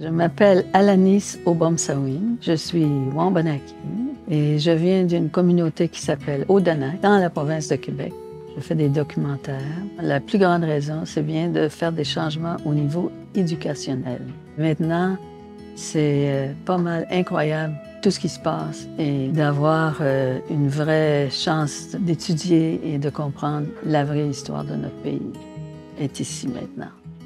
Je m'appelle Alanis Obomsawin, je suis Wabanaki et je viens d'une communauté qui s'appelle Odanak, dans la province de Québec. Je fais des documentaires. La plus grande raison, c'est bien de faire des changements au niveau éducationnel. Maintenant, c'est pas mal incroyable tout ce qui se passe et d'avoir une vraie chance d'étudier et de comprendre la vraie histoire de notre pays est ici maintenant.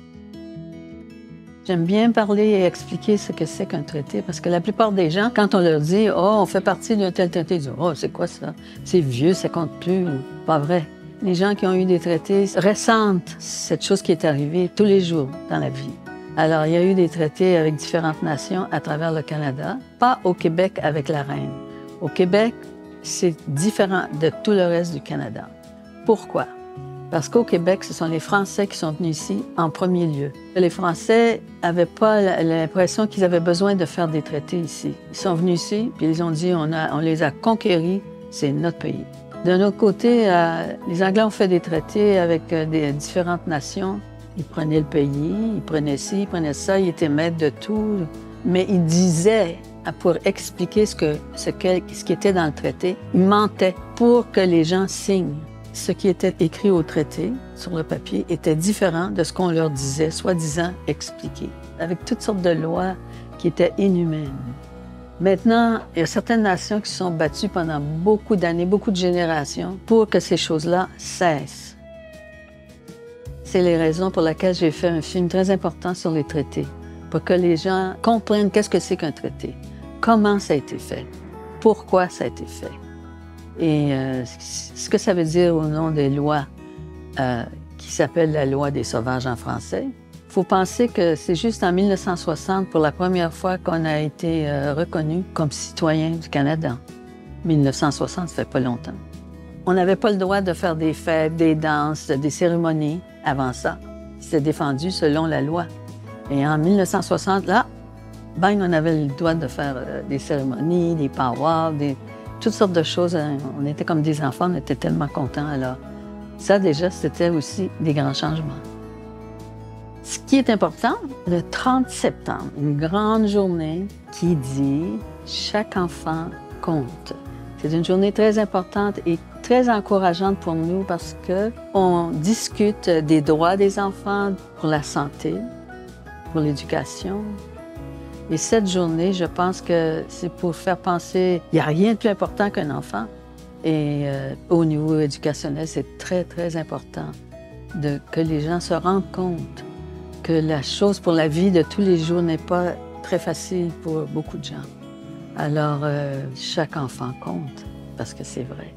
J'aime bien parler et expliquer ce que c'est qu'un traité parce que la plupart des gens, quand on leur dit « Oh, on fait partie d'un tel traité », ils disent « Oh, c'est quoi ça? C'est vieux, ça compte plus. » Pas vrai. Les gens qui ont eu des traités ressentent cette chose qui est arrivée tous les jours dans la vie. Alors, il y a eu des traités avec différentes nations à travers le Canada, pas au Québec avec la reine. Au Québec, c'est différent de tout le reste du Canada. Pourquoi? Parce qu'au Québec, ce sont les Français qui sont venus ici en premier lieu. Les Français n'avaient pas l'impression qu'ils avaient besoin de faire des traités ici. Ils sont venus ici, puis ils ont dit on les a conquéris, c'est notre pays. D'un autre côté, les Anglais ont fait des traités avec des différentes nations. Ils prenaient le pays, ils prenaient ci, ils prenaient ça, ils étaient maîtres de tout. Mais ils disaient, pour expliquer ce qui était dans le traité, ils mentaient pour que les gens signent. Ce qui était écrit au traité, sur le papier, était différent de ce qu'on leur disait, soi-disant expliqué, avec toutes sortes de lois qui étaient inhumaines. Maintenant, il y a certaines nations qui se sont battues pendant beaucoup d'années, beaucoup de générations, pour que ces choses-là cessent. C'est les raisons pour lesquelles j'ai fait un film très important sur les traités, pour que les gens comprennent qu'est-ce que c'est qu'un traité, comment ça a été fait, pourquoi ça a été fait. Et ce que ça veut dire au nom des lois qui s'appelle la loi des sauvages en français. Il faut penser que c'est juste en 1960, pour la première fois, qu'on a été reconnu comme citoyen du Canada. 1960, ça fait pas longtemps. On n'avait pas le droit de faire des fêtes, des danses, des cérémonies avant ça. C'était défendu selon la loi. Et en 1960, là, bang, on avait le droit de faire des cérémonies, des powwows, toutes sortes de choses. On était comme des enfants, on était tellement contents. Alors, ça, déjà, c'était aussi des grands changements. Ce qui est important, le 30 septembre, une grande journée qui dit « Chaque enfant compte ». C'est une journée très importante et très encourageante pour nous parce qu'on discute des droits des enfants pour la santé, pour l'éducation. Et cette journée, je pense que c'est pour faire penser, il n'y a rien de plus important qu'un enfant. Et au niveau éducationnel, c'est très, très important que les gens se rendent compte que la chose pour la vie de tous les jours n'est pas très facile pour beaucoup de gens. Alors, chaque enfant compte, parce que c'est vrai.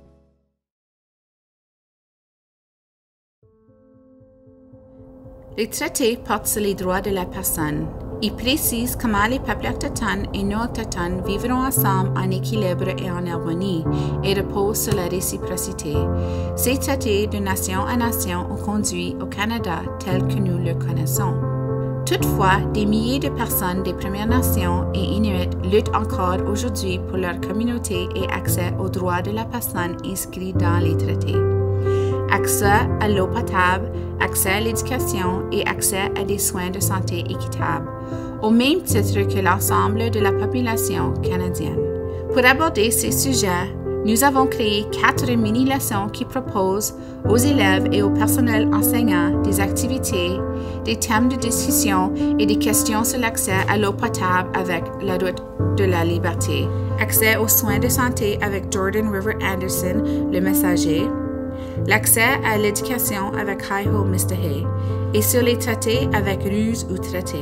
Les traités portent sur les droits de la personne. Ils précisent comment les peuples autochtones et non-autochtones vivront ensemble en équilibre et en harmonie et reposent sur la réciprocité. Ces traités de nation à nation ont conduit au Canada tel que nous le connaissons. Toutefois, des milliers de personnes des Premières Nations et Inuits luttent encore aujourd'hui pour leur communauté et accès aux droits de la personne inscrits dans les traités. Accès à l'eau potable, accès à l'éducation et accès à des soins de santé équitables, au même titre que l'ensemble de la population canadienne. Pour aborder ces sujets, nous avons créé 4 mini-leçons qui proposent aux élèves et au personnel enseignant des activités, des thèmes de discussion et des questions sur l'accès à l'eau potable avec la route de la liberté, accès aux soins de santé avec Jordan River Anderson, le messager, l'accès à l'éducation avec Hi-Ho Mistahay et sur les traités avec ruse ou traité.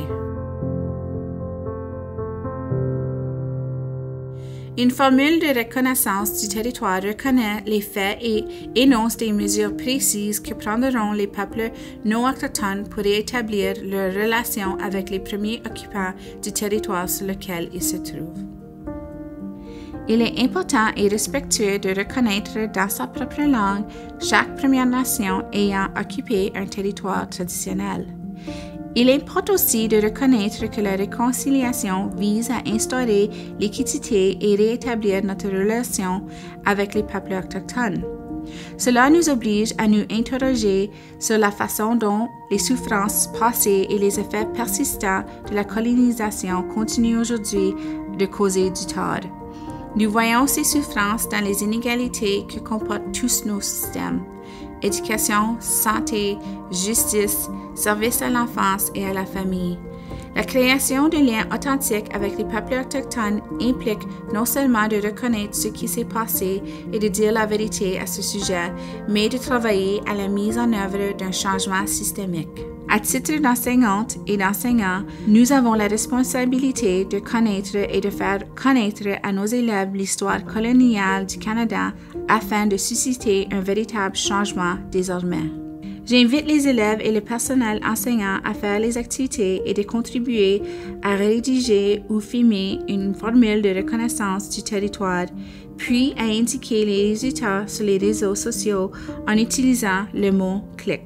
Une formule de reconnaissance du territoire reconnaît les faits et énonce des mesures précises que prendront les peuples non autochtones pour rétablir leurs relations avec les premiers occupants du territoire sur lequel ils se trouvent. Il est important et respectueux de reconnaître dans sa propre langue chaque Première Nation ayant occupé un territoire traditionnel. Il importe aussi de reconnaître que la réconciliation vise à instaurer l'équité et rétablir notre relation avec les peuples autochtones. Cela nous oblige à nous interroger sur la façon dont les souffrances passées et les effets persistants de la colonisation continuent aujourd'hui de causer du tort. Nous voyons ces souffrances dans les inégalités que comportent tous nos systèmes: éducation, santé, justice, service à l'enfance et à la famille. La création de liens authentiques avec les peuples autochtones implique non seulement de reconnaître ce qui s'est passé et de dire la vérité à ce sujet, mais de travailler à la mise en œuvre d'un changement systémique. À titre d'enseignante et d'enseignant, nous avons la responsabilité de connaître et de faire connaître à nos élèves l'histoire coloniale du Canada afin de susciter un véritable changement désormais. J'invite les élèves et le personnel enseignant à faire les activités et de contribuer à rédiger ou filmer une formule de reconnaissance du territoire, puis à indiquer les résultats sur les réseaux sociaux en utilisant le mot « clic ».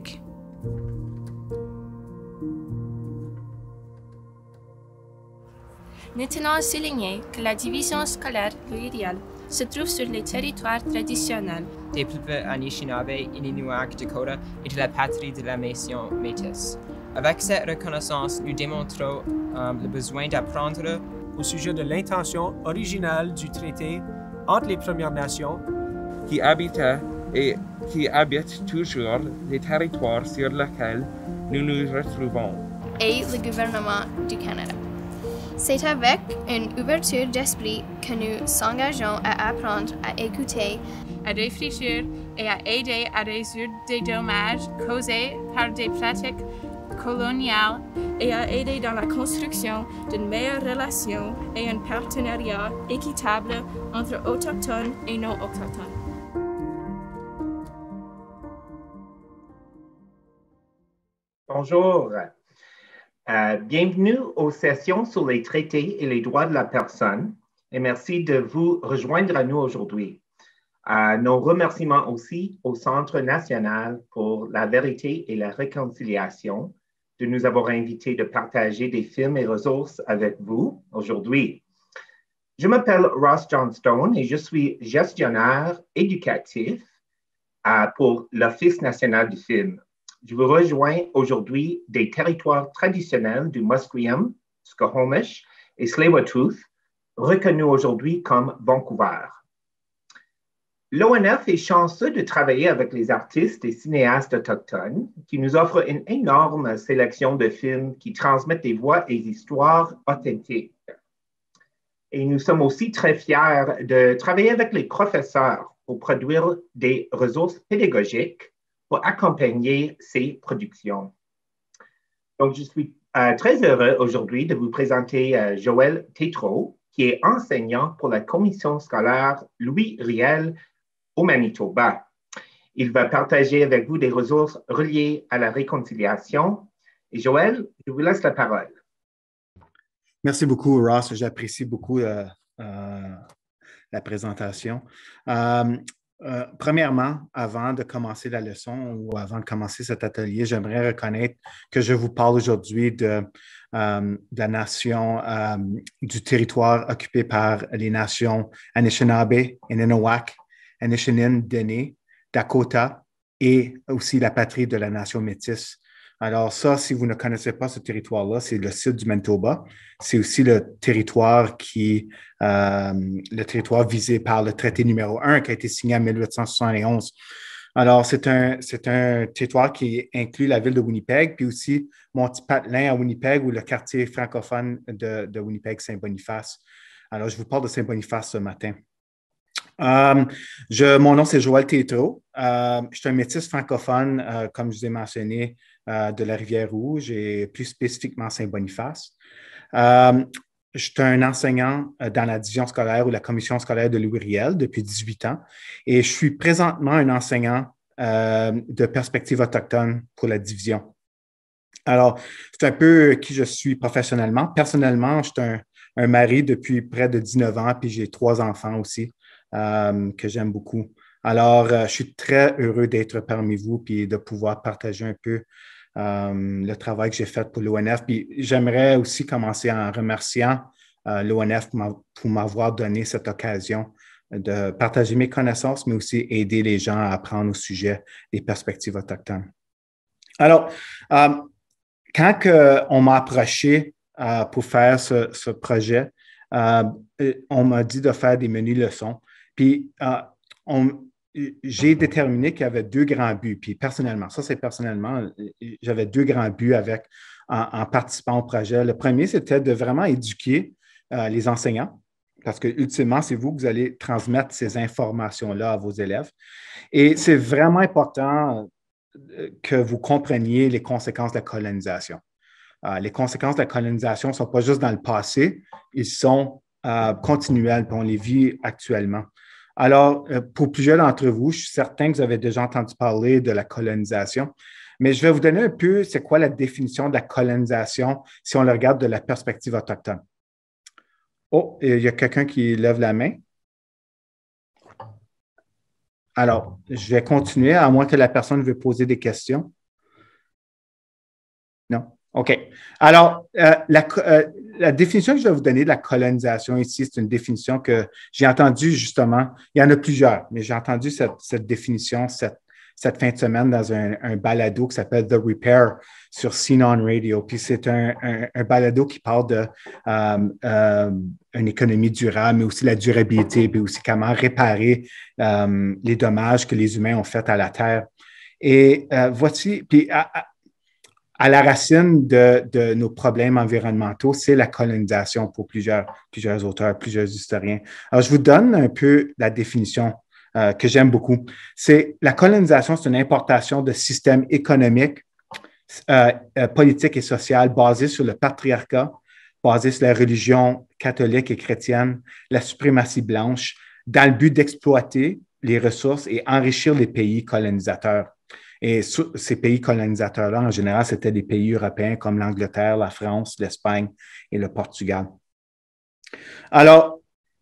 Nous tenons à souligner que la division scolaire plurielle se trouve sur les territoires traditionnels des peuples Anishinaabe, Inuit, Dakota et de la patrie de la nation métisse. Avec cette reconnaissance, nous démontrons le besoin d'apprendre au sujet de l'intention originale du traité entre les Premières Nations qui habitaient et qui habitent toujours les territoires sur lesquels nous nous retrouvons et le gouvernement du Canada. C'est avec une ouverture d'esprit que nous s'engageons à apprendre, à écouter, à réfléchir et à aider à résoudre des dommages causés par des pratiques coloniales et à aider dans la construction d'une meilleure relation et un partenariat équitable entre autochtones et non-autochtones. Bonjour. Bienvenue aux sessions sur les traités et les droits de la personne et merci de vous rejoindre à nous aujourd'hui. Nos remerciements aussi au Centre national pour la vérité et la réconciliation de nous avoir invités de partager des films et ressources avec vous aujourd'hui. Je m'appelle Ross Johnstone et je suis gestionnaire éducatif pour l'Office national du film. Je vous rejoins aujourd'hui des territoires traditionnels du Musqueam, Squamish et Tsleil-Waututh, reconnus aujourd'hui comme Vancouver. L'ONF est chanceux de travailler avec les artistes et cinéastes autochtones qui nous offrent une énorme sélection de films qui transmettent des voix et histoires authentiques. Et nous sommes aussi très fiers de travailler avec les professeurs pour produire des ressources pédagogiques pour accompagner ces productions. Donc, je suis très heureux aujourd'hui de vous présenter Joël Tétrault, qui est enseignant pour la commission scolaire Louis Riel au Manitoba. Il va partager avec vous des ressources reliées à la réconciliation. Et Joël, je vous laisse la parole. Merci beaucoup, Ross. J'apprécie beaucoup la présentation. Premièrement, avant de commencer la leçon ou avant de commencer cet atelier, j'aimerais reconnaître que je vous parle aujourd'hui de la nation, du territoire occupé par les nations Anishinaabe, Innuit, Anishinaabe, Dene, Dakota et aussi la patrie de la nation métisse. Alors ça, si vous ne connaissez pas ce territoire-là, c'est le sud du Manitoba. C'est aussi le territoire visé par le traité numéro 1 qui a été signé en 1871. Alors, c'est un territoire qui inclut la ville de Winnipeg, puis aussi Mont-Patelin à Winnipeg ou le quartier francophone de Winnipeg, Saint-Boniface. Alors, je vous parle de Saint-Boniface ce matin. Mon nom, c'est Joël Tétrault. Je suis un métis francophone, comme je vous ai mentionné, de la Rivière-Rouge et plus spécifiquement Saint-Boniface. Je suis un enseignant dans la division scolaire ou la commission scolaire de Louis Riel depuis 18 ans et je suis présentement un enseignant de perspective autochtone pour la division. Alors, c'est un peu qui je suis professionnellement. Personnellement, je suis un mari depuis près de 19 ans puis j'ai 3 enfants aussi que j'aime beaucoup. Alors, je suis très heureux d'être parmi vous puis de pouvoir partager un peu le travail que j'ai fait pour l'ONF. Puis j'aimerais aussi commencer en remerciant l'ONF pour m'avoir donné cette occasion de partager mes connaissances, mais aussi aider les gens à apprendre au sujet des perspectives autochtones. Alors, quand on m'a approché pour faire ce projet, on m'a dit de faire des menus leçons. Puis, j'ai déterminé qu'il y avait deux grands buts. Puis, personnellement, j'avais deux grands buts en participant au projet. Le premier, c'était de vraiment éduquer les enseignants, parce que ultimement, c'est vous que vous allez transmettre ces informations-là à vos élèves. Et c'est vraiment important que vous compreniez les conséquences de la colonisation. Les conséquences de la colonisation ne sont pas juste dans le passé, ils sont continuels, puis on les vit actuellement. Alors, pour plusieurs d'entre vous, je suis certain que vous avez déjà entendu parler de la colonisation, mais je vais vous donner un peu c'est quoi la définition de la colonisation si on le regarde de la perspective autochtone. Oh, il y a quelqu'un qui lève la main. Alors, je vais continuer, à moins que la personne veuille poser des questions. Non? OK. Alors, la définition que je vais vous donner de la colonisation ici, c'est une définition que j'ai entendue justement, il y en a plusieurs, mais j'ai entendu cette définition cette fin de semaine dans un balado qui s'appelle The Repair sur Sinon Radio. Puis c'est un balado qui parle de une économie durable, mais aussi la durabilité, puis aussi comment réparer les dommages que les humains ont faits à la Terre. Et voici, puis à la racine de nos problèmes environnementaux, c'est la colonisation pour plusieurs auteurs, plusieurs historiens. Alors, je vous donne un peu la définition que j'aime beaucoup. C'est la colonisation, c'est une importation de systèmes économiques, politiques et sociaux basés sur le patriarcat, basés sur la religion catholique et chrétienne, la suprématie blanche, dans le but d'exploiter les ressources et enrichir les pays colonisateurs. Et ces pays colonisateurs-là, en général, c'était des pays européens comme l'Angleterre, la France, l'Espagne et le Portugal. Alors,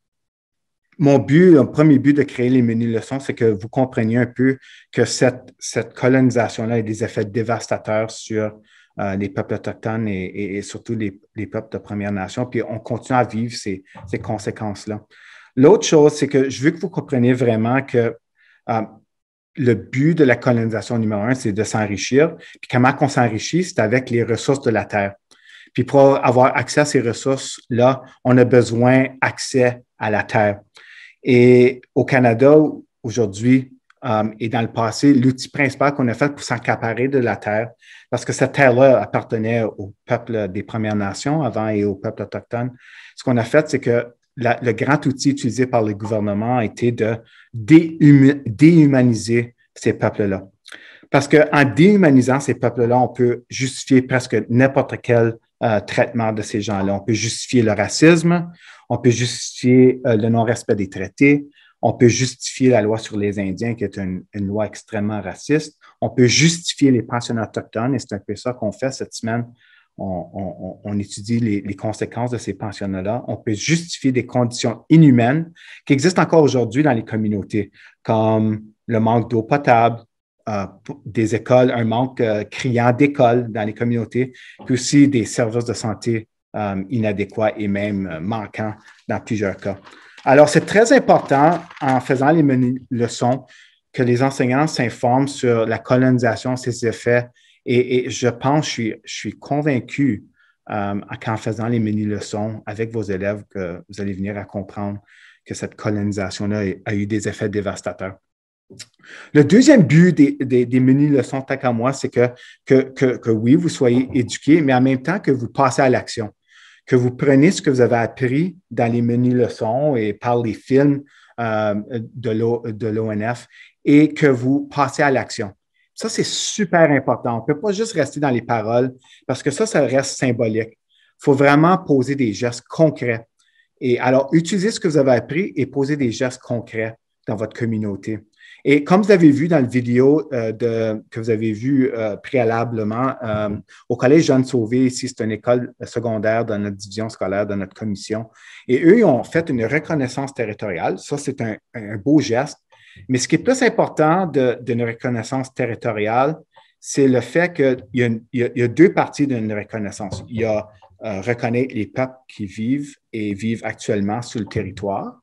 le premier but de créer les menus leçons, c'est que vous compreniez un peu que cette colonisation-là a des effets dévastateurs sur les peuples autochtones et surtout les peuples de Premières Nations, puis on continue à vivre ces conséquences-là. L'autre chose, c'est que je veux que vous compreniez vraiment que le but de la colonisation numéro un, c'est de s'enrichir. Puis comment on s'enrichit? C'est avec les ressources de la Terre. Puis pour avoir accès à ces ressources-là, on a besoin d'accès à la Terre. Et au Canada, aujourd'hui et dans le passé, l'outil principal qu'on a fait pour s'accaparer de la Terre, parce que cette Terre-là appartenait au peuple des Premières Nations avant et au peuple autochtone, ce qu'on a fait, c'est que le grand outil utilisé par le gouvernement a été de déhumaniser ces peuples-là. Parce qu'en déhumanisant ces peuples-là, on peut justifier presque n'importe quel traitement de ces gens-là. On peut justifier le racisme, on peut justifier le non-respect des traités, on peut justifier la loi sur les Indiens, qui est une loi extrêmement raciste, on peut justifier les pensionnats autochtones, et c'est un peu ça qu'on fait cette semaine. On étudie les conséquences de ces pensionnats-là. On peut justifier des conditions inhumaines qui existent encore aujourd'hui dans les communautés, comme le manque d'eau potable, des écoles, un manque criant d'écoles dans les communautés, puis aussi des services de santé inadéquats et même manquants dans plusieurs cas. Alors, c'est très important, en faisant les menus leçons, que les enseignants s'informent sur la colonisation, ses effets. Et je pense, je suis convaincu qu'en faisant les mini-leçons avec vos élèves, que vous allez venir à comprendre que cette colonisation-là a eu des effets dévastateurs. Le deuxième but des mini-leçons, tant qu'à moi, c'est que oui, vous soyez éduqués, mais en même temps que vous passez à l'action, que vous prenez ce que vous avez appris dans les mini-leçons et par les films de l'ONF et que vous passez à l'action. Ça, c'est super important. On ne peut pas juste rester dans les paroles parce que ça reste symbolique. Il faut vraiment poser des gestes concrets. Et alors, utilisez ce que vous avez appris et posez des gestes concrets dans votre communauté. Et comme vous avez vu dans la vidéo que vous avez vu préalablement, au Collège Jeanne Sauvé, ici, c'est une école secondaire dans notre division scolaire, dans notre commission. Et eux, ils ont fait une reconnaissance territoriale. Ça, c'est un beau geste. Mais ce qui est plus important d'une reconnaissance territoriale, c'est le fait qu'il y a deux parties d'une reconnaissance. Il y a reconnaître les peuples qui vivent actuellement sur le territoire.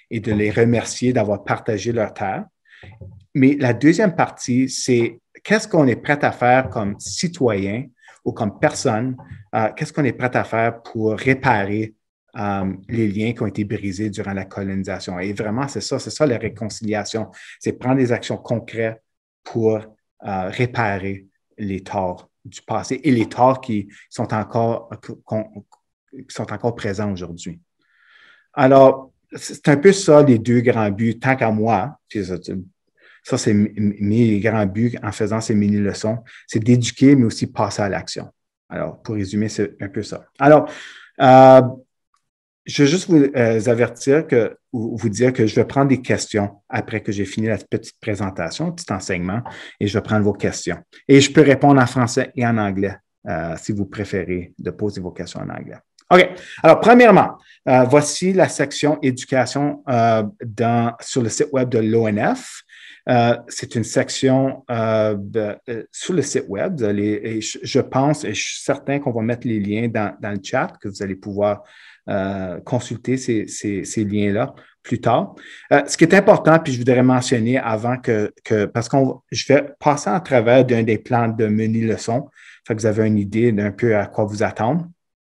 et de les remercier d'avoir partagé leur terre. Mais la deuxième partie, c'est qu'est-ce qu'on est prêt à faire comme citoyen ou comme personne, qu'est-ce qu'on est prêt à faire pour réparer les liens qui ont été brisés durant la colonisation. Et vraiment, c'est ça la réconciliation, c'est prendre des actions concrètes pour réparer les torts du passé et les torts qui sont encore présents aujourd'hui. Alors, c'est un peu ça les deux grands buts, tant qu'à moi, ça c'est mes grands buts en faisant ces mini-leçons, c'est d'éduquer, mais aussi passer à l'action. Alors, pour résumer, c'est un peu ça. Alors, je veux juste vous avertir ou vous dire que je vais prendre des questions après que j'ai fini la petite présentation, petit enseignement, et je vais prendre vos questions. Et je peux répondre en français et en anglais, si vous préférez de poser vos questions en anglais. OK. Alors, premièrement, voici la section éducation sur le site web de l'ONF. C'est une section sur le site web. Je pense et je suis certain qu'on va mettre les liens dans le chat, que vous allez pouvoir consulter ces liens-là plus tard. Ce qui est important, puis je voudrais mentionner avant parce que je vais passer à travers d'un des plans de mini-leçons, fait que vous avez une idée d'un peu à quoi vous attendre.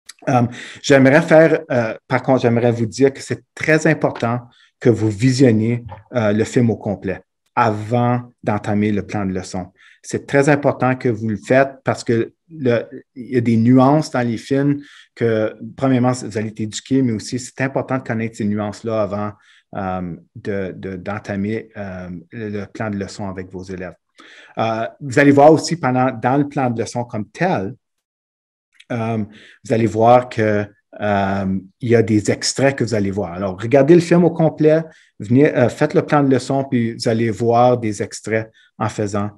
Par contre, j'aimerais vous dire que c'est très important que vous visionniez le film au complet avant d'entamer le plan de leçon. C'est très important que vous le faites parce que il y a des nuances dans les films que, premièrement, vous allez être éduqué, mais aussi c'est important de connaître ces nuances-là avant d'entamer le plan de leçon avec vos élèves. Vous allez voir aussi dans le plan de leçon comme tel, vous allez voir que il y a des extraits que vous allez voir. Alors, regardez le film au complet, faites le plan de leçon, puis vous allez voir des extraits en faisant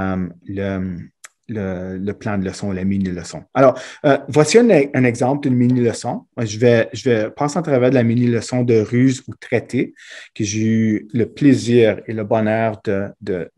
le plan de leçon, la mini-leçon. Alors, voici un exemple d'une mini-leçon. Je vais passer à travers de la mini-leçon de ruse ou traité que j'ai eu le plaisir et le bonheur de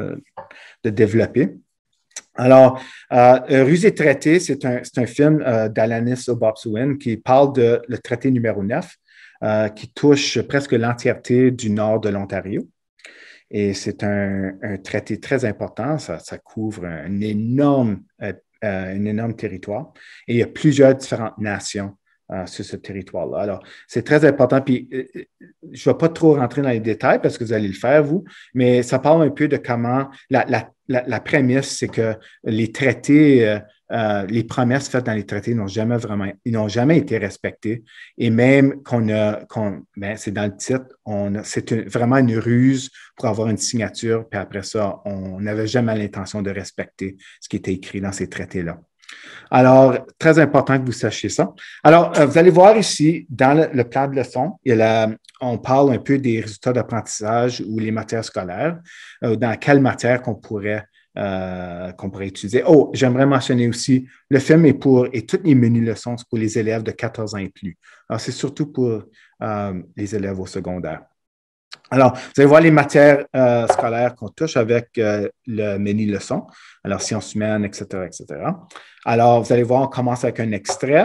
développer. Alors, Ruse et traité, c'est un film d'Alanis Obobsawin qui parle de le traité numéro 9, qui touche presque l'entièreté du nord de l'Ontario. Et c'est un traité très important, ça couvre un énorme territoire. Et il y a plusieurs différentes nations sur ce territoire-là. Alors, c'est très important. Puis, je ne vais pas trop rentrer dans les détails parce que vous allez le faire, vous, mais ça parle un peu de comment la prémisse, c'est que les traités, les promesses faites dans les traités n'ont jamais été respectées. Et même c'est dans le titre, c'est vraiment une ruse pour avoir une signature, puis après ça, on n'avait jamais l'intention de respecter ce qui était écrit dans ces traités-là. Alors, très important que vous sachiez ça. Alors, vous allez voir ici, dans le plan de leçon, on parle un peu des résultats d'apprentissage ou les matières scolaires, dans quelle matière qu'on pourrait utiliser. Oh, j'aimerais mentionner aussi, le film et toutes les mini-leçons, c'est pour les élèves de 14 ans et plus. Alors, c'est surtout pour les élèves au secondaire. Alors, vous allez voir les matières scolaires qu'on touche avec le mini-leçon. Alors, sciences humaines, etc., etc. Alors, vous allez voir, on commence avec un extrait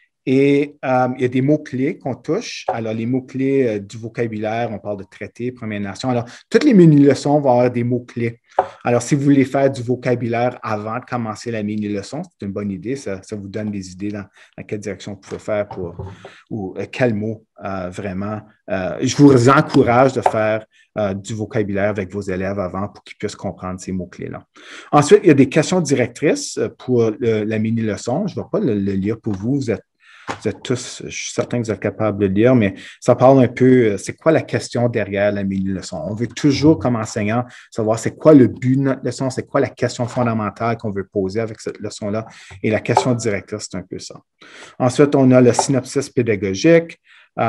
et il y a des mots-clés qu'on touche. Alors, les mots-clés du vocabulaire, on parle de traité, Première Nation. Alors, toutes les mini-leçons vont avoir des mots-clés. Alors, si vous voulez faire du vocabulaire avant de commencer la mini-leçon, c'est une bonne idée. Ça vous donne des idées dans quelle direction vous pouvez faire ou quel mot vraiment. Je vous encourage de faire du vocabulaire avec vos élèves avant pour qu'ils puissent comprendre ces mots-clés-là. Ensuite, il y a des questions directrices pour la mini-leçon. Je ne vais pas le lire pour vous. Vous êtes tous, je suis certain que vous êtes capables de le lire, mais ça parle un peu, c'est quoi la question derrière la mini-leçon? On veut toujours, comme enseignant, savoir c'est quoi le but de notre leçon, c'est quoi la question fondamentale qu'on veut poser avec cette leçon-là. Et la question directrice, c'est un peu ça. Ensuite, on a le synopsis pédagogique.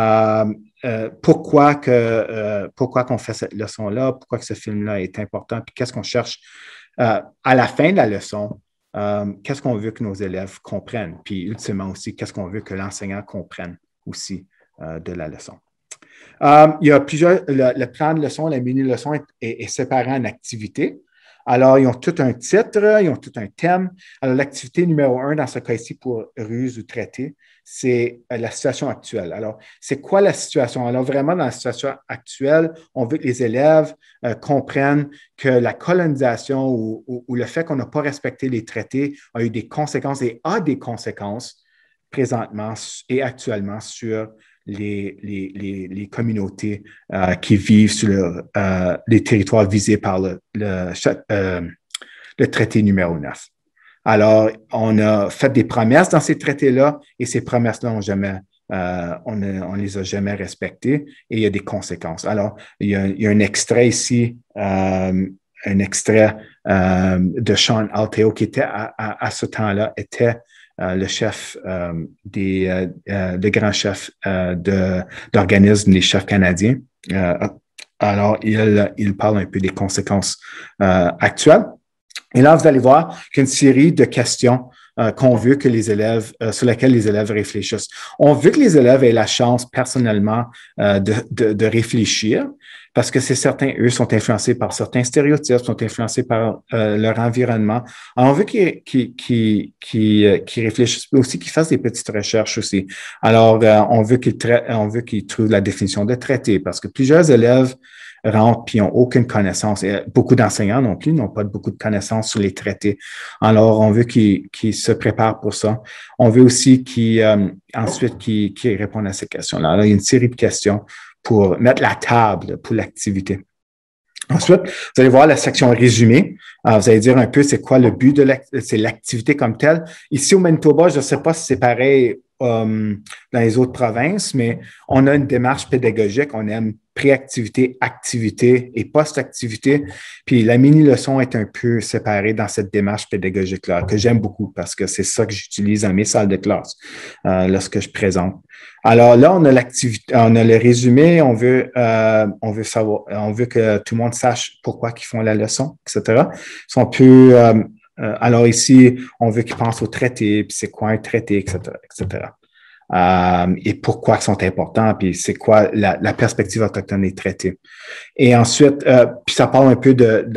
Pourquoi qu'on fait cette leçon-là? Pourquoi que ce film-là est important? Puis qu'est-ce qu'on cherche à la fin de la leçon? Qu'est-ce qu'on veut que nos élèves comprennent? Puis, ultimement aussi, qu'est-ce qu'on veut que l'enseignant comprenne aussi de la leçon? Il y a le plan de leçon, la mini-leçon est séparé en activités. Alors, ils ont tout un titre, ils ont tout un thème. Alors, l'activité numéro 1 dans ce cas-ci pour ruse ou traité, c'est la situation actuelle. Alors, c'est quoi la situation? Alors, vraiment, dans la situation actuelle, on veut que les élèves comprennent que la colonisation ou le fait qu'on n'a pas respecté les traités a eu des conséquences et a des conséquences présentement et actuellement sur les communautés qui vivent sur les territoires visés par le traité numéro 9. Alors, on a fait des promesses dans ces traités-là et ces promesses-là on les a jamais respectées et il y a des conséquences. Alors, il y a un extrait ici, un extrait de Sean Alteo qui était à ce temps-là, était le chef le grand chef d'organisme des chefs canadiens. Alors, il parle un peu des conséquences actuelles. Et là, vous allez voir qu'il y a une série de questions qu'on veut que les élèves, sur lesquelles les élèves réfléchissent. On veut que les élèves aient la chance personnellement de réfléchir parce que c'est certain, eux sont influencés par certains stéréotypes, sont influencés par leur environnement. Alors, on veut qu'ils réfléchissent, mais aussi qu'ils fassent des petites recherches aussi. Alors, on veut qu'ils trouvent la définition de traité parce que plusieurs élèves rentrent puis n'ont aucune connaissance. Et beaucoup d'enseignants non plus n'ont pas beaucoup de connaissances sur les traités. Alors, on veut qu'ils se préparent pour ça. On veut aussi ensuite qu'ils répondent à ces questions-là. Alors, il y a une série de questions pour mettre la table pour l'activité. Ensuite, vous allez voir la section résumé. Vous allez dire un peu c'est quoi le but de l'activité comme telle. Ici au Manitoba, je ne sais pas si c'est pareil dans les autres provinces, mais on a une démarche pédagogique. On aime pré-activité, activité et post-activité. Puis la mini-leçon est un peu séparée dans cette démarche pédagogique-là, que j'aime beaucoup parce que c'est ça que j'utilise dans mes salles de classe lorsque je présente. Alors là, on a l'activité, on a le résumé, on veut savoir, on veut que tout le monde sache pourquoi ils font la leçon, etc. Alors ici, on veut qu'ils pensent au traité, puis c'est quoi un traité, etc., etc. Et pourquoi ils sont importants, puis c'est quoi la perspective autochtone des traités. Et ensuite, puis ça parle un peu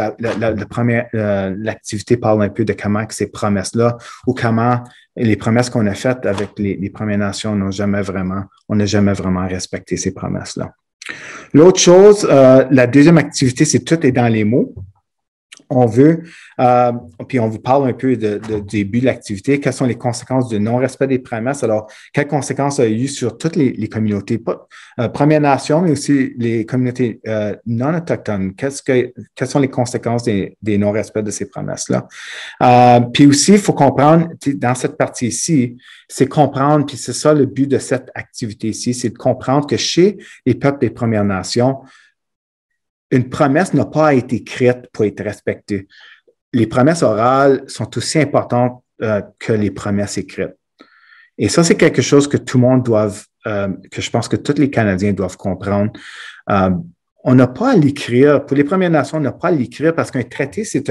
l'activité parle un peu de comment que ces promesses-là, ou comment les promesses qu'on a faites avec les Premières Nations, on n'a jamais vraiment respecté ces promesses-là. L'autre chose, la deuxième activité, c'est tout est dans les mots. On veut, puis on vous parle un peu du début de l'activité, quelles sont les conséquences du non-respect des promesses. Alors, quelles conséquences a eu sur toutes les communautés, pas Premières Nations, mais aussi les communautés non autochtones? Quelles sont les conséquences des non-respects de ces promesses-là? Puis aussi, il faut comprendre, dans cette partie ici, c'est comprendre, puis c'est ça le but de cette activité ici, c'est de comprendre que chez les peuples des Premières Nations, une promesse n'a pas été écrite pour être respectée. Les promesses orales sont aussi importantes que les promesses écrites. Et ça, c'est quelque chose que tout le monde que je pense que tous les Canadiens doivent comprendre. On n'a pas à l'écrire. Pour les Premières Nations, on n'a pas à l'écrire parce qu'un traité, c'est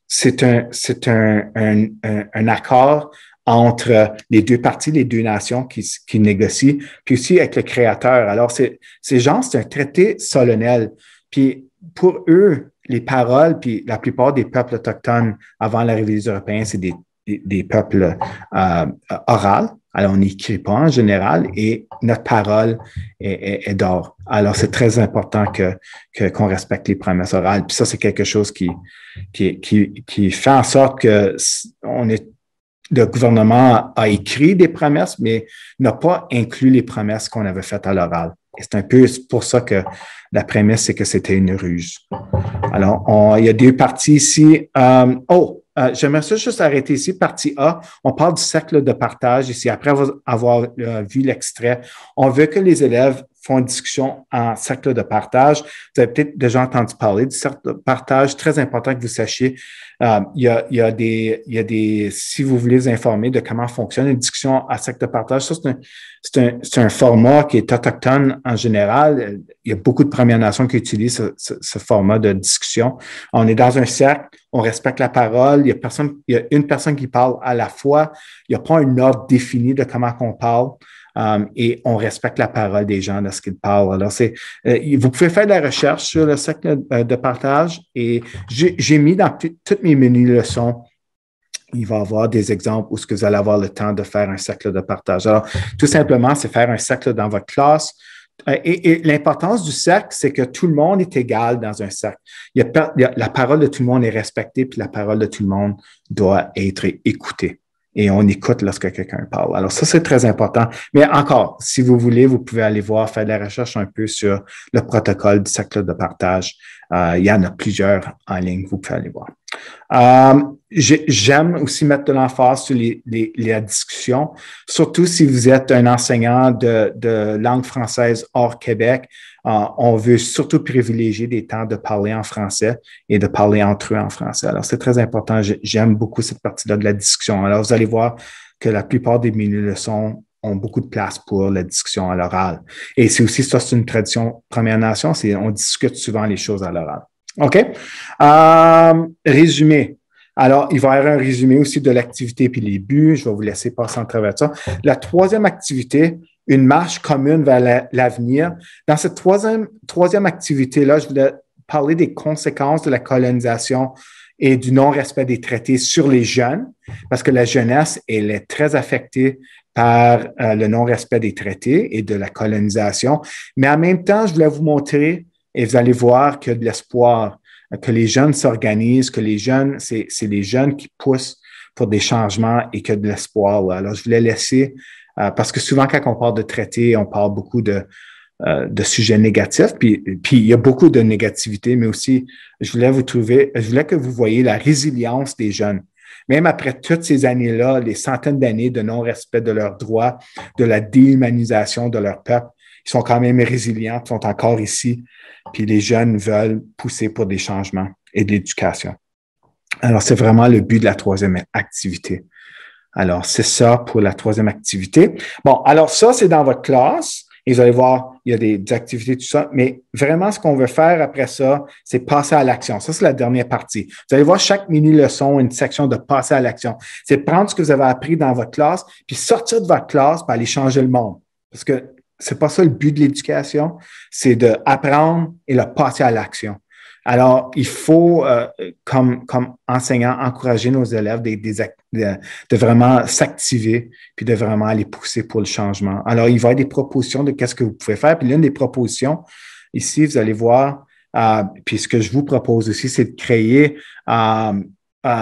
un accord entre les deux parties, les deux nations qui négocient, puis aussi avec le Créateur. Alors, c'est un traité solennel. Puis, pour eux, les paroles, puis la plupart des peuples autochtones avant l'arrivée des Européens, c'est des peuples oraux. Alors, on n'écrit pas en général et notre parole est d'or. Alors, c'est très important qu'on respecte les promesses orales. Puis ça, c'est quelque chose qui fait en sorte que le gouvernement a écrit des promesses, mais n'a pas inclus les promesses qu'on avait faites à l'oral. Et c'est un peu pour ça que la prémisse, c'est que c'était une ruse. Alors, il y a deux parties ici. J'aimerais ça juste arrêter ici. Partie A, on parle du cercle de partage ici. Après avoir vu l'extrait, on veut que les élèves font une discussion en cercle de partage. Vous avez peut-être déjà entendu parler du cercle de partage. Très important que vous sachiez. Il y a des, si vous voulez vous informer de comment fonctionne une discussion à cercle de partage, ça, c'est un format qui est autochtone en général. Il y a beaucoup de Premières Nations qui utilisent ce format de discussion. On est dans un cercle, on respecte la parole, il y a une personne qui parle à la fois. Il n'y a pas un ordre défini de comment qu'on parle. et on respecte la parole des gens lorsqu'ils parlent. Alors, vous pouvez faire de la recherche sur le cercle de partage et j'ai mis dans toutes mes mini-leçons, il va y avoir des exemples où vous allez avoir le temps de faire un cercle de partage. Alors, tout simplement, c'est faire un cercle dans votre classe. Et l'importance du cercle, c'est que tout le monde est égal dans un cercle. La parole de tout le monde est respectée, puis la parole de tout le monde doit être écoutée. Et on écoute lorsque quelqu'un parle. Alors ça, c'est très important. Mais encore, si vous voulez, vous pouvez aller voir, faire de la recherche un peu sur le protocole du cercle de partage. Il y en a plusieurs en ligne, vous pouvez aller voir. J'aime aussi mettre de l'emphase sur la discussion, surtout si vous êtes un enseignant de langue française hors Québec. On veut surtout privilégier des temps de parler en français et de parler entre eux en français. Alors, c'est très important. J'aime beaucoup cette partie-là de la discussion. Alors, vous allez voir que la plupart des mini-leçons ont beaucoup de place pour la discussion à l'oral. Et c'est aussi ça, c'est une tradition Première Nation, on discute souvent les choses à l'oral. OK? Résumé. Alors, il va y avoir un résumé aussi de l'activité puis les buts. Je vais vous laisser passer en travers de ça. La troisième activité, une marche commune vers l'avenir. Dans cette troisième activité-là, je voulais parler des conséquences de la colonisation et du non-respect des traités sur les jeunes, parce que la jeunesse, elle est très affectée par le non-respect des traités et de la colonisation. Mais en même temps, je voulais vous montrer, et vous allez voir qu'il y a de l'espoir, que les jeunes s'organisent, que les jeunes, c'est les jeunes qui poussent pour des changements et qu'il y a de l'espoir. Alors, je voulais laisser, parce que souvent, quand on parle de traités, on parle beaucoup de sujets négatifs, puis il y a beaucoup de négativité, mais aussi, je voulais que vous voyez la résilience des jeunes. Même après toutes ces années-là, les centaines d'années de non-respect de leurs droits, de la déshumanisation de leur peuple, ils sont quand même résilients, ils sont encore ici, puis les jeunes veulent pousser pour des changements et de l'éducation. Alors, c'est vraiment le but de la troisième activité. Alors, c'est ça pour la troisième activité. Bon, alors ça, c'est dans votre classe. Et vous allez voir, il y a des activités, tout ça. Mais vraiment, ce qu'on veut faire après ça, c'est passer à l'action. Ça, c'est la dernière partie. Vous allez voir chaque mini-leçon, une section de passer à l'action. C'est prendre ce que vous avez appris dans votre classe, puis sortir de votre classe, puis aller changer le monde. Parce que c'est pas ça le but de l'éducation, c'est d'apprendre et de passer à l'action. Alors, il faut, comme enseignant, encourager nos élèves de vraiment s'activer puis de vraiment les pousser pour le changement. Alors, il va y avoir des propositions de qu'est-ce que vous pouvez faire. Puis l'une des propositions, ici, vous allez voir, puis ce que je vous propose aussi, c'est de créer une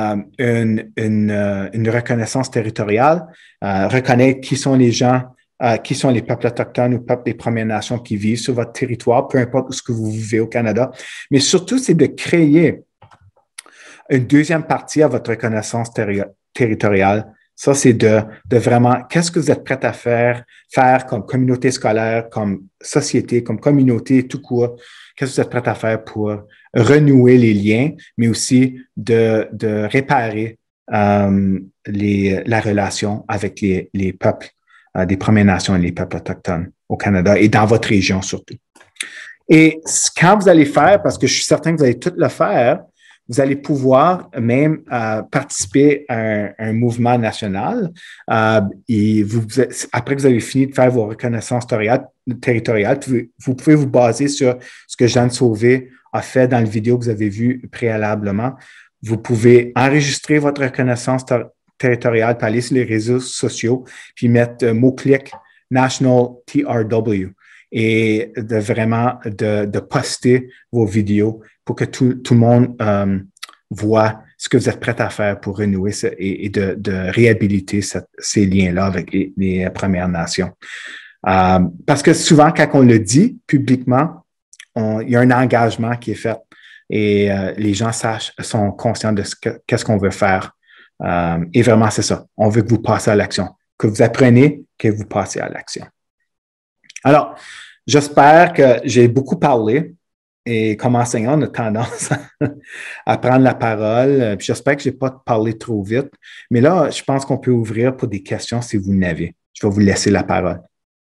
reconnaissance territoriale, reconnaître qui sont les gens, qui sont les peuples autochtones ou peuples des Premières Nations qui vivent sur votre territoire, peu importe où ce que vous vivez au Canada. Mais surtout, c'est de créer une deuxième partie à votre reconnaissance territoriale. Ça, c'est de vraiment, qu'est-ce que vous êtes prêt à faire comme communauté scolaire, comme société, comme communauté tout court. Qu'est-ce que vous êtes prêt à faire pour renouer les liens, mais aussi de réparer la relation avec les peuples des Premières Nations et les peuples autochtones au Canada et dans votre région surtout. Et quand vous allez faire, parce que je suis certain que vous allez tout le faire, vous allez pouvoir même participer à un mouvement national. Et après que vous avez fini de faire vos reconnaissances territoriales, vous pouvez vous baser sur ce que Jeanne Sauvé a fait dans la vidéo que vous avez vue préalablement. Vous pouvez enregistrer votre reconnaissance territoriale, puis aller sur les réseaux sociaux, puis mettre mot-clic National TRW et de poster vos vidéos pour que tout le monde voit ce que vous êtes prêt à faire pour renouer et de réhabiliter ces liens-là avec les Premières Nations. Parce que souvent, quand on le dit publiquement, il y a un engagement qui est fait et les gens sont conscients de qu'est-ce qu'on veut faire. Et vraiment, c'est ça. On veut que vous passiez à l'action, que vous appreniez, que vous passiez à l'action. Alors, j'espère que j'ai beaucoup parlé et comme enseignant, on a tendance à prendre la parole. Puis j'espère que je n'ai pas parlé trop vite. Mais là, je pense qu'on peut ouvrir pour des questions si vous n'avez. Je vais vous laisser la parole.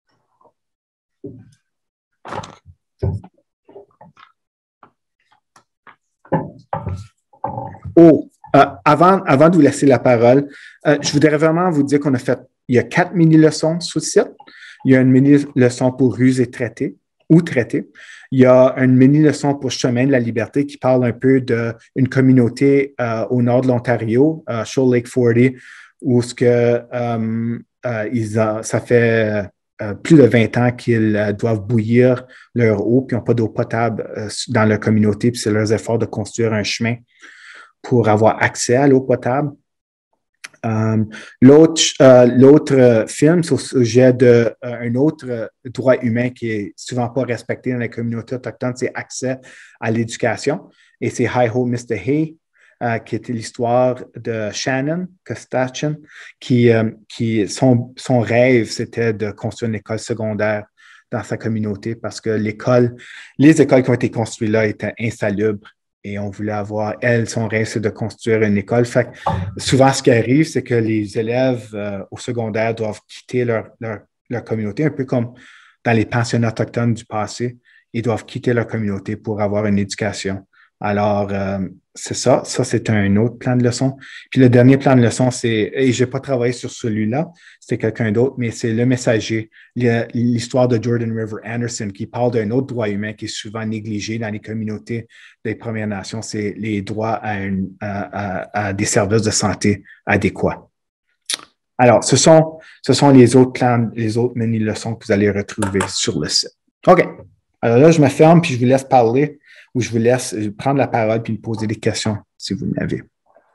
Avant de vous laisser la parole, je voudrais vraiment vous dire il y a 4 mini-leçons sur le site. Il y a une mini-leçon pour ruse et traité ou traité. Il y a une mini-leçon pour Chemin de la Liberté qui parle un peu d'une communauté au nord de l'Ontario, Shoal Lake 40, où ça fait plus de 20 ans qu'ils doivent bouillir leur eau, puis ils n'ont pas d'eau potable dans leur communauté, puis c'est leurs efforts de construire un chemin pour avoir accès à l'eau potable. L'autre film, c'est au sujet d'un autre droit humain qui est souvent pas respecté dans les communautés autochtones, c'est accès à l'éducation. Et c'est Hi-Ho Mr. Hay, qui était l'histoire de Shannon Costachin, son rêve, c'était de construire une école secondaire dans sa communauté parce que les écoles qui ont été construites là étaient insalubres. Et on voulait son rêve, c'est de construire une école. Fait que souvent, ce qui arrive, c'est que les élèves au secondaire doivent quitter leur communauté, un peu comme dans les pensionnats autochtones du passé. Ils doivent quitter leur communauté pour avoir une éducation. Alors, c'est ça. Ça, c'est un autre plan de leçon. Puis le dernier plan de leçon, et je n'ai pas travaillé sur celui-là, c'était quelqu'un d'autre, mais c'est Le Messager, l'histoire de Jordan River Anderson qui parle d'un autre droit humain qui est souvent négligé dans les communautés des Premières Nations, c'est les droits à des services de santé adéquats. Alors, ce sont les autres plans, les autres mini-leçons que vous allez retrouver sur le site. OK. Alors là, je me ferme puis je vous laisse parler ou je vous laisse prendre la parole puis me poser des questions si vous en avez.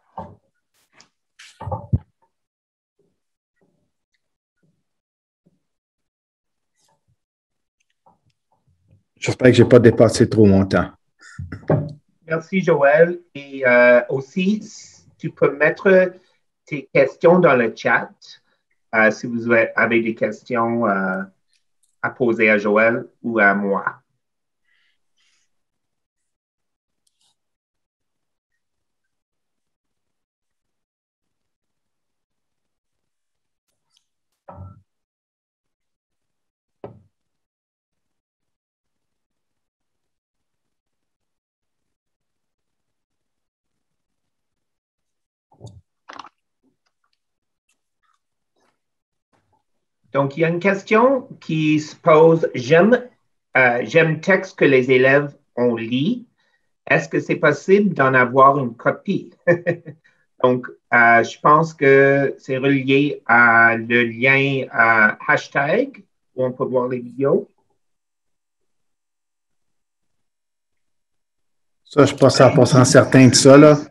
J'espère que je n'ai pas dépassé trop mon temps. Merci, Joël. Et aussi, tu peux mettre tes questions dans le chat si vous avez des questions à poser à Joël ou à moi. Donc, il y a une question qui se pose. J'aime texte que les élèves ont lu. Est-ce que c'est possible d'en avoir une copie? Donc, je pense que c'est relié à le lien hashtag où on peut voir les vidéos. Ça, je ne suis pas 100% certain de ça, là.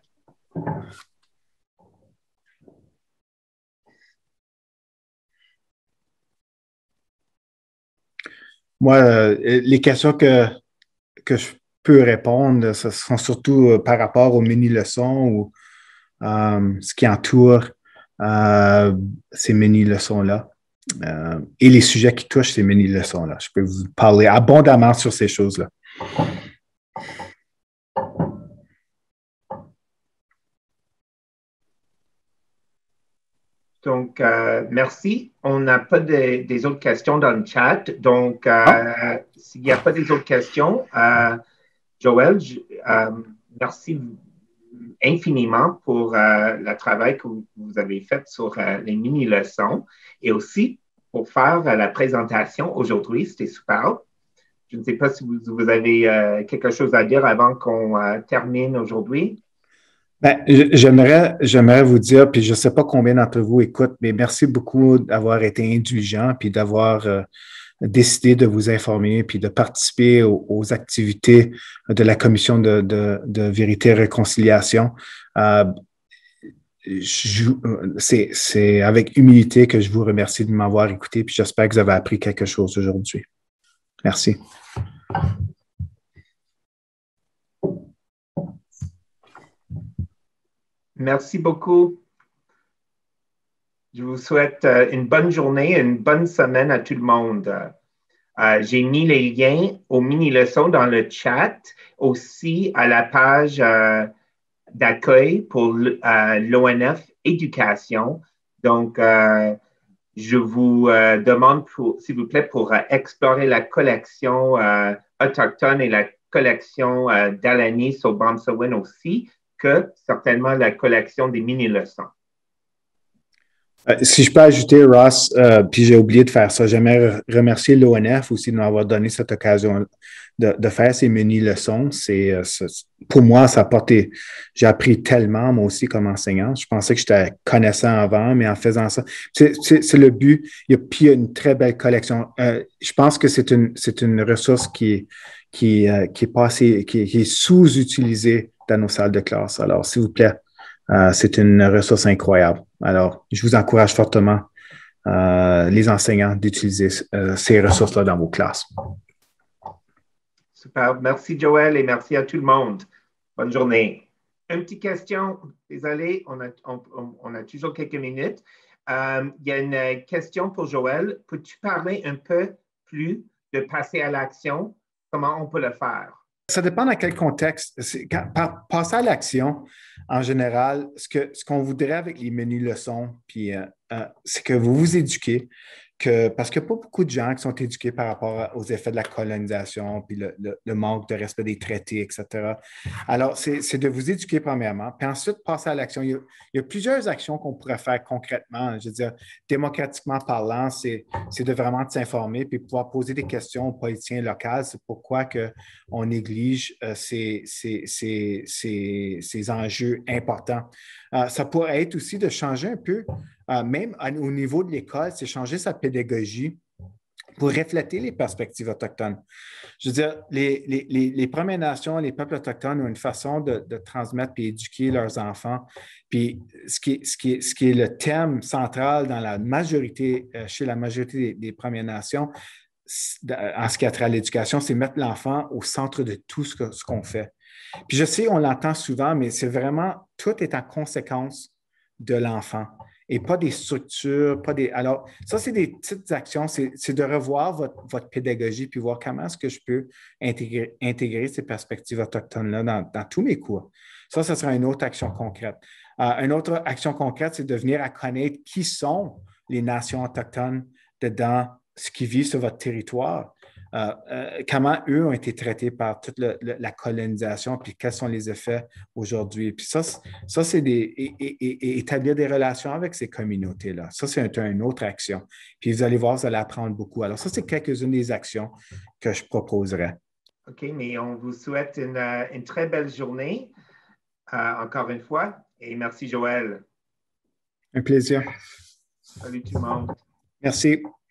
Moi, les questions que je peux répondre, ce sont surtout par rapport aux mini-leçons ou ce qui entoure ces mini-leçons-là et les sujets qui touchent ces mini-leçons-là. Je peux vous parler abondamment sur ces choses-là. Donc, merci. On n'a pas des autres questions dans le chat. Donc, s'il n'y a pas des autres questions, Joël, merci infiniment pour le travail que vous avez fait sur les mini-leçons et aussi pour faire la présentation aujourd'hui. C'était super. Je ne sais pas si vous avez quelque chose à dire avant qu'on termine aujourd'hui. Ben, j'aimerais vous dire, puis je ne sais pas combien d'entre vous écoutent, mais merci beaucoup d'avoir été indulgent puis d'avoir décidé de vous informer puis de participer aux activités de la Commission de vérité et réconciliation. C'est avec humilité que je vous remercie de m'avoir écouté puis j'espère que vous avez appris quelque chose aujourd'hui. Merci. Merci beaucoup. Je vous souhaite une bonne journée, une bonne semaine à tout le monde. J'ai mis les liens aux mini-leçons dans le chat, aussi à la page d'accueil pour l'ONF Éducation. Donc, je vous demande, s'il vous plaît, pour explorer la collection autochtone et la collection d'Alanis au Bonsawin aussi, que certainement la collection des mini-leçons. Si je peux ajouter, Ross, puis j'ai oublié de faire ça, j'aimerais remercier l'ONF aussi de m'avoir donné cette occasion de faire ces mini-leçons. Pour moi, ça a porté, j'ai appris tellement, moi aussi, comme enseignant. Je pensais que j'étais connaissant avant, mais en faisant ça, c'est le but. Puis il y a une très belle collection. Je pense que c'est une ressource qui est passée, qui est sous-utilisée dans nos salles de classe. Alors, s'il vous plaît, c'est une ressource incroyable. Alors, je vous encourage fortement, les enseignants, d'utiliser ces ressources-là dans vos classes. Super. Merci, Joël, et merci à tout le monde. Bonne journée. Une petite question. Désolé, on a toujours quelques minutes. Il y a une question pour Joël. Peux-tu parler un peu plus de passer à l'action? Comment on peut le faire? Ça dépend dans quel contexte. Passer à l'action, en général, ce qu'on voudrait avec les mini-leçons, puis c'est que vous vous éduquez, parce qu'il n'y a pas beaucoup de gens qui sont éduqués par rapport aux effets de la colonisation, puis le manque de respect des traités, etc. Alors, c'est de vous éduquer premièrement, puis ensuite passer à l'action. Il y a plusieurs actions qu'on pourrait faire concrètement. Je veux dire, démocratiquement parlant, c'est de vraiment s'informer, puis pouvoir poser des questions aux politiciens locaux. C'est pourquoi on néglige ces enjeux importants. Ça pourrait être aussi de changer un peu, même au niveau de l'école, c'est changer sa pédagogie pour refléter les perspectives autochtones. Je veux dire, les Premières Nations, les peuples autochtones ont une façon de transmettre et éduquer leurs enfants. Puis ce qui est le thème central dans la majorité, chez la majorité des Premières Nations, en ce qui a trait à l'éducation, c'est mettre l'enfant au centre de tout ce qu'on fait. Puis je sais, on l'entend souvent, mais c'est vraiment, tout est en conséquence de l'enfant et pas des structures, pas des... Alors, ça, c'est des petites actions, c'est de revoir votre pédagogie puis voir comment est-ce que je peux intégrer ces perspectives autochtones-là dans tous mes cours. Ça sera une autre action concrète. Une autre action concrète, c'est de venir à connaître qui sont les nations autochtones dedans ce qui vit sur votre territoire. Comment eux ont été traités par toute la colonisation, puis quels sont les effets aujourd'hui. Puis ça c'est établir des relations avec ces communautés-là. Ça, c'est une autre action. Puis vous allez voir, vous allez apprendre beaucoup. Alors ça, c'est quelques-unes des actions que je proposerais. OK, mais on vous souhaite une très belle journée, encore une fois, et merci Joël. Un plaisir. Salut tout le monde. Merci.